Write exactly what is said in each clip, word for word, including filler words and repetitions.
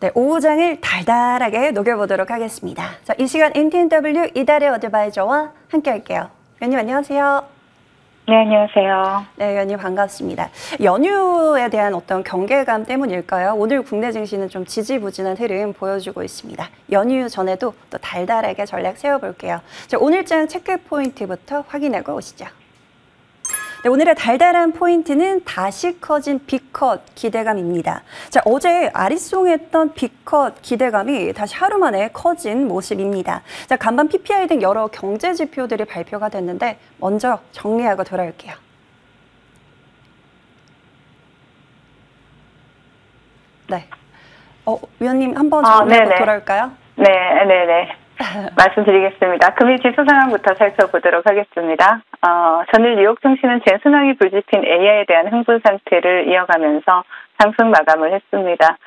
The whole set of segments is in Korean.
네, 오후장을 달달하게 녹여보도록 하겠습니다. 자, 이 시간 엠티엔더블유 이달의 어드바이저와 함께 할게요. 위원님 안녕하세요. 네, 안녕하세요. 네, 위원님 반갑습니다. 연휴에 대한 어떤 경계감 때문일까요? 오늘 국내 증시는 좀 지지부진한 흐름 보여주고 있습니다. 연휴 전에도 또 달달하게 전략 세워볼게요. 자, 오늘장 체크 포인트부터 확인하고 오시죠. 네, 오늘의 달달한 포인트는 다시 커진 B컷 기대감입니다. 자, 어제 아리송했던 B컷 기대감이 다시 하루 만에 커진 모습입니다. 자, 간밤 피피아이 등 여러 경제 지표들이 발표가 됐는데 먼저 정리하고 돌아올게요. 네, 어, 위원님 한번 정리하고 아, 돌아올까요? 네, 네, 네. 말씀드리겠습니다. 금일 지수 상황부터 살펴보도록 하겠습니다. 어, 전일 뉴욕 증시는 재순환이 불집힌 에이아이에 대한 흥분 상태를 이어가면서 상승 마감을 했습니다.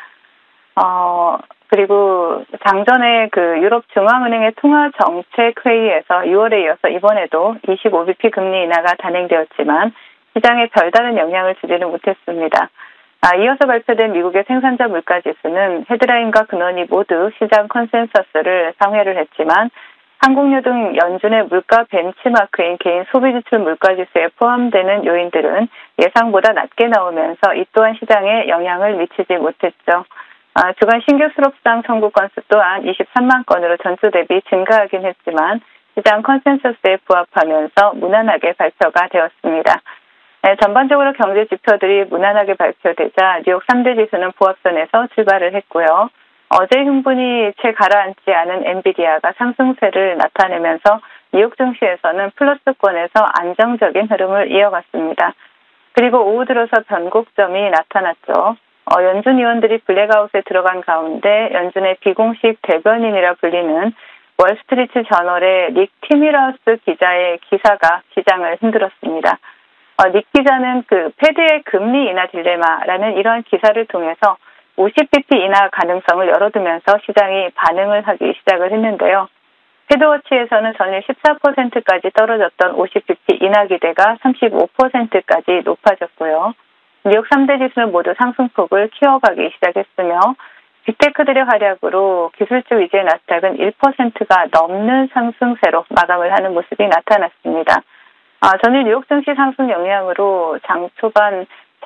어, 그리고 장전에 그 유럽 중앙은행의 통화 정책 회의에서 유월에 이어서 이번에도 이십오 비피 금리 인하가 단행되었지만 시장에 별다른 영향을 주지는 못했습니다. 아, 이어서 발표된 미국의 생산자 물가지수는 헤드라인과 근원이 모두 시장 컨센서스를 상회를 했지만 항공료 등 연준의 물가 벤치마크인 개인 소비지출 물가지수에 포함되는 요인들은 예상보다 낮게 나오면서 이 또한 시장에 영향을 미치지 못했죠. 아, 주간 신규 수rop상 청구 건수 또한 이십삼만 건으로 전주 대비 증가하긴 했지만 시장 컨센서스에 부합하면서 무난하게 발표가 되었습니다. 네, 전반적으로 경제 지표들이 무난하게 발표되자 뉴욕 삼 대 지수는 보합선에서 출발을 했고요. 어제 흥분이 채 가라앉지 않은 엔비디아가 상승세를 나타내면서 뉴욕 증시에서는 플러스권에서 안정적인 흐름을 이어갔습니다. 그리고 오후 들어서 변곡점이 나타났죠. 어, 연준 의원들이 블랙아웃에 들어간 가운데 연준의 비공식 대변인이라 불리는 월스트리트 저널의 닉 티미러스 기자의 기사가 시장을 흔들었습니다. 어, 닉 기자는 그 패드의 금리 인하 딜레마라는 이러한 기사를 통해서 오십 비피 인하 가능성을 열어두면서 시장이 반응을 하기 시작을 했는데요. 패드워치에서는 전일 십사 퍼센트까지 떨어졌던 오십 비피 인하 기대가 삼십오 퍼센트까지 높아졌고요. 뉴욕 삼 대 지수는 모두 상승폭을 키워가기 시작했으며 빅테크들의 활약으로 기술주 위주의 나스닥은 일 퍼센트가 넘는 상승세로 마감을 하는 모습이 나타났습니다. 아, 전일 뉴욕 증시 상승 영향으로 장 초반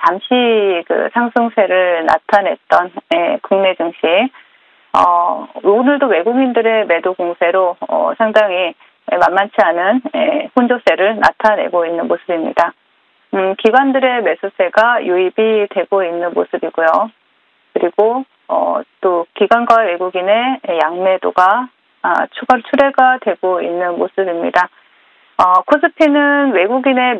잠시 그 상승세를 나타냈던 예, 국내 증시, 어, 오늘도 외국인들의 매도 공세로 어, 상당히 만만치 않은 예, 혼조세를 나타내고 있는 모습입니다. 음, 기관들의 매수세가 유입이 되고 있는 모습이고요. 그리고 어, 또 기관과 외국인의 양매도가 아, 추가 출회가 되고 있는 모습입니다. 어, 코스피는 외국인의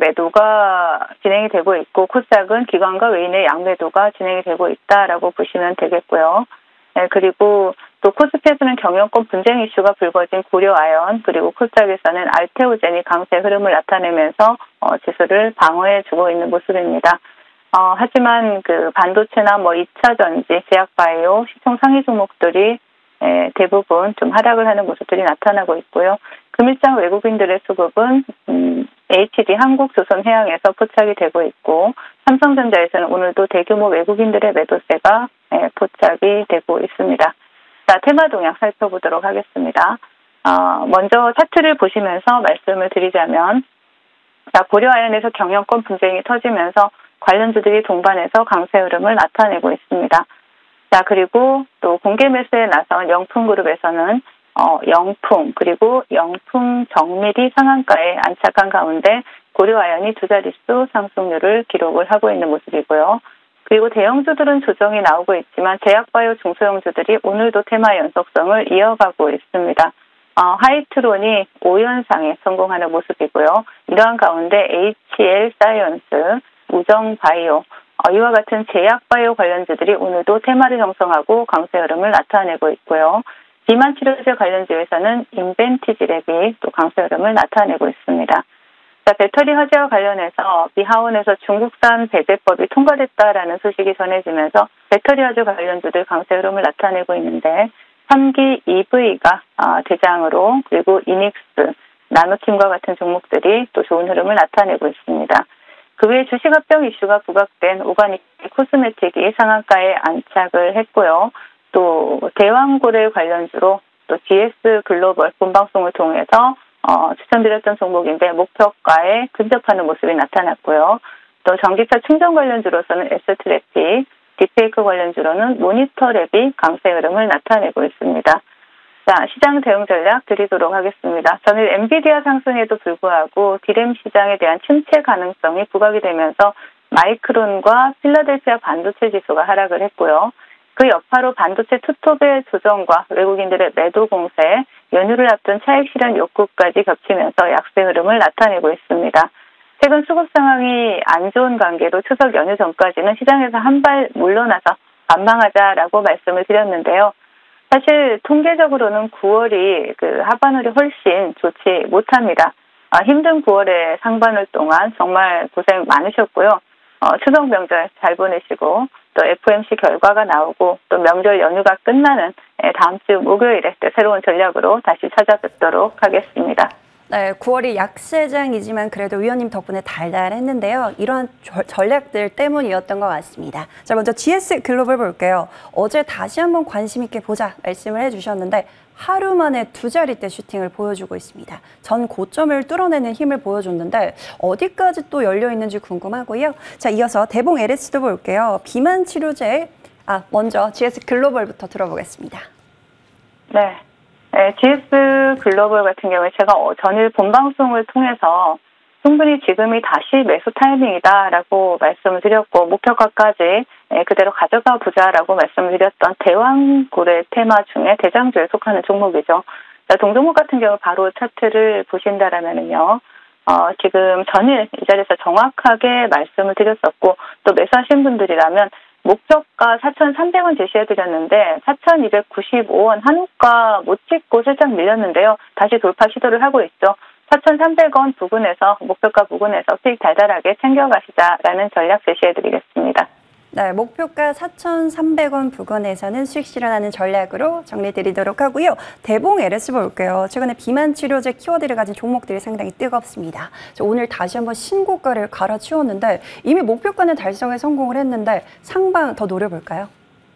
매도가 진행이 되고 있고 코스닥은 기관과 외인의 양매도가 진행이 되고 있다라고 보시면 되겠고요. 네, 그리고 또 코스피에서는 경영권 분쟁 이슈가 불거진 고려아연 그리고 코스닥에서는 알테오젠이 강세 흐름을 나타내면서 어, 지수를 방어해주고 있는 모습입니다. 어, 하지만 그 반도체나 뭐 이 차 전지, 제약바이오, 시총 상위 종목들이 예, 대부분 좀 하락을 하는 모습들이 나타나고 있고요. 금일장 외국인들의 수급은 음, 에이치디 한국조선해양에서 포착이 되고 있고 삼성전자에서는 오늘도 대규모 외국인들의 매도세가 예, 포착이 되고 있습니다. 자, 테마 동향 살펴보도록 하겠습니다. 어, 먼저 차트를 보시면서 말씀을 드리자면 자, 고려아연에서 경영권 분쟁이 터지면서 관련주들이 동반해서 강세 흐름을 나타내고 있습니다. 자, 그리고 또 공개 매수에 나선 영풍그룹에서는 어, 영풍 그리고 영풍 정밀이 상한가에 안착한 가운데 고려아연이 두 자릿수 상승률을 기록을 하고 있는 모습이고요. 그리고 대형주들은 조정이 나오고 있지만 제약바이오 중소형주들이 오늘도 테마 연속성을 이어가고 있습니다. 어, 하이트론이 오 연상에 성공하는 모습이고요. 이러한 가운데 에이치엘사이언스, 우정바이오, 어, 이와 같은 제약바이오 관련주들이 오늘도 테마를 형성하고 강세 흐름을 나타내고 있고요. 비만 치료제 관련주에서는 인벤티지랩이 또 강세 흐름을 나타내고 있습니다. 자, 배터리 화재와 관련해서 미하원에서 중국산 배제법이 통과됐다라는 소식이 전해지면서 배터리 화재 관련주들 강세 흐름을 나타내고 있는데 삼 기 이브이가 어, 대장으로 그리고 이닉스, 나노팀과 같은 종목들이 또 좋은 흐름을 나타내고 있습니다. 그 외에 주식합병 이슈가 부각된 오가닉 코스메틱이 상한가에 안착을 했고요. 또 대왕고래 관련주로 또 지에스 글로벌 본방송을 통해서 어, 추천드렸던 종목인데 목표가에 근접하는 모습이 나타났고요. 또 전기차 충전 관련주로서는 S트래픽, 딥페이크 관련주로는 모니터랩이 강세 흐름을 나타내고 있습니다. 자, 시장 대응 전략 드리도록 하겠습니다. 전일 엔비디아 상승에도 불구하고 디램 시장에 대한 침체 가능성이 부각이 되면서 마이크론과 필라델피아 반도체 지수가 하락을 했고요. 그 여파로 반도체 투톱의 조정과 외국인들의 매도 공세, 연휴를 앞둔 차익 실현 욕구까지 겹치면서 약세 흐름을 나타내고 있습니다. 최근 수급 상황이 안 좋은 관계로 추석 연휴 전까지는 시장에서 한 발 물러나서 관망하자라고 말씀을 드렸는데요. 사실 통계적으로는 구월이 그 하반월이 훨씬 좋지 못합니다. 아, 힘든 구월의 상반월 동안 정말 고생 많으셨고요. 어, 추석 명절 잘 보내시고 또 에프오엠씨 결과가 나오고 또 명절 연휴가 끝나는 다음 주 목요일에 또 새로운 전략으로 다시 찾아뵙도록 하겠습니다. 네, 구월이 약세장이지만 그래도 위원님 덕분에 달달했는데요. 이러한 전략들 때문이었던 것 같습니다. 자, 먼저 지에스 글로벌 볼게요. 어제 다시 한번 관심 있게 보자 말씀을 해주셨는데 하루 만에 두 자릿대 슈팅을 보여주고 있습니다. 전 고점을 뚫어내는 힘을 보여줬는데 어디까지 또 열려 있는지 궁금하고요. 자, 이어서 대봉 엘에스도 볼게요. 비만 치료제, 아 먼저 지에스 글로벌부터 들어보겠습니다. 네. 네, 지에스 글로벌 같은 경우에 제가 전일 본방송을 통해서 충분히 지금이 다시 매수 타이밍이다라고 말씀을 드렸고 목표가까지 그대로 가져가 보자라고 말씀을 드렸던 대왕고래 테마 중에 대장주에 속하는 종목이죠. 동종목 같은 경우 바로 차트를 보신다라면요. 어, 지금 전일 이 자리에서 정확하게 말씀을 드렸었고 또 매수하신 분들이라면 목표가 사천삼백 원 제시해드렸는데 사천이백구십오 원 한우가 못 찍고 살짝 밀렸는데요. 다시 돌파 시도를 하고 있죠. 사천삼백 원 부근에서 목표가 부근에서 수익 달달하게 챙겨가시자라는 전략 제시해드리겠습니다. 네, 목표가 사천삼백 원 부근에서는 수익 실현하는 전략으로 정리드리도록 하고요. 대봉 엘에스 볼게요. 최근에 비만 치료제 키워드를 가진 종목들이 상당히 뜨겁습니다. 오늘 다시 한번 신고가를 갈아치웠는데 이미 목표가는 달성에 성공을 했는데 상방 더 노려볼까요?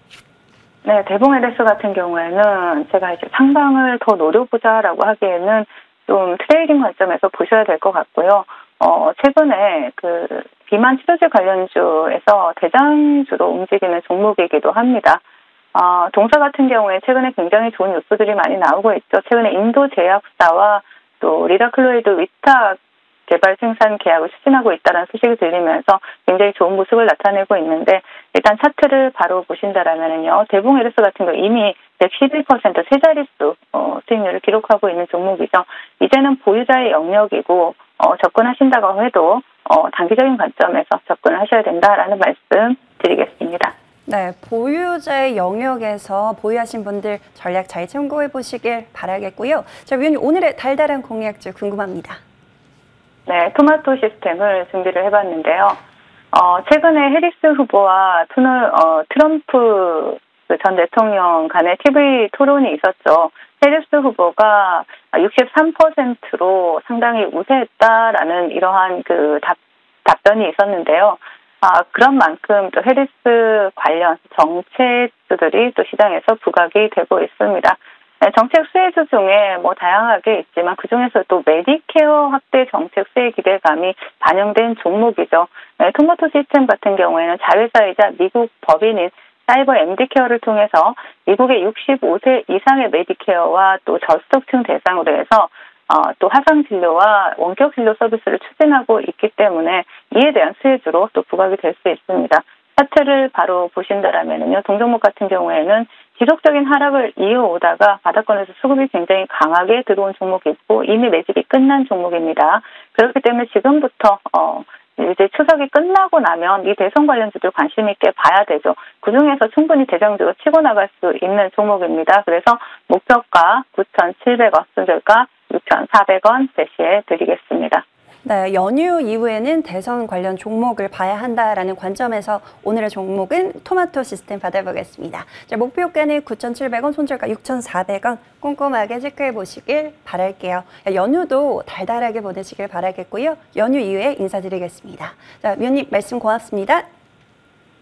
네, 대봉 엘에스 같은 경우에는 제가 이제 상방을 더 노려보자라고 하기에는 좀 트레이딩 관점에서 보셔야 될 것 같고요. 어, 최근에 그 비만 치료제 관련주에서 대장주로 움직이는 종목이기도 합니다. 어, 동사 같은 경우에 최근에 굉장히 좋은 뉴스들이 많이 나오고 있죠. 최근에 인도 제약사와 또 리다클로이드 위탁 개발 생산 계약을 추진하고 있다는 소식이 들리면서 굉장히 좋은 모습을 나타내고 있는데 일단 차트를 바로 보신다라면요. 대봉 엘에스 같은 경우 이미 백십일 퍼센트 세 자릿수 어, 수익률을 기록하고 있는 종목이죠. 이제는 보유자의 영역이고 어, 접근하신다고 해도 어, 단기적인 관점에서 접근을 하셔야 된다라는 말씀 드리겠습니다. 네, 보유자의 영역에서 보유하신 분들 전략 잘 참고해 보시길 바라겠고요. 자, 위원님 오늘의 달달한 공략주 궁금합니다. 네, 토마토 시스템을 준비를 해봤는데요. 어, 최근에 해리스 후보와 투너, 어, 트럼프 전 대통령 간의 티비 토론이 있었죠. 해리스 후보가 육십삼 퍼센트로 상당히 우세했다라는 이러한 그 답, 답변이 있었는데요. 아, 그런 만큼 또 해리스 관련 정책들이 또 시장에서 부각이 되고 있습니다. 정책 수혜주 중에 뭐 다양하게 있지만 그중에서 또 메디케어 확대 정책 수혜 기대감이 반영된 종목이죠. 토마토 시스템 같은 경우에는 자회사이자 미국 법인인 사이버 엠디케어를 통해서 미국의 육십오 세 이상의 메디케어와 또 저소득층 대상으로 해서 어, 또 화상 진료와 원격 진료 서비스를 추진하고 있기 때문에 이에 대한 수혜주로 또 부각이 될 수 있습니다. 차트를 바로 보신다라면요, 동종목 같은 경우에는 지속적인 하락을 이어오다가 바닥권에서 수급이 굉장히 강하게 들어온 종목이고 이미 매집이 끝난 종목입니다. 그렇기 때문에 지금부터 어, 이제 추석이 끝나고 나면 이 대선 관련주들 관심 있게 봐야 되죠. 그중에서 충분히 대장주로 치고 나갈 수 있는 종목입니다. 그래서 목표가 구천칠백 원, 손절가 육천사백 원 제시해 드리겠습니다. 네, 연휴 이후에는 대선 관련 종목을 봐야 한다라는 관점에서 오늘의 종목은 토마토 시스템 받아보겠습니다. 자, 목표가는 구천칠백 원, 손절가 육천사백 원 꼼꼼하게 체크해 보시길 바랄게요. 연휴도 달달하게 보내시길 바라겠고요. 연휴 이후에 인사드리겠습니다. 자, 위원님 말씀 고맙습니다.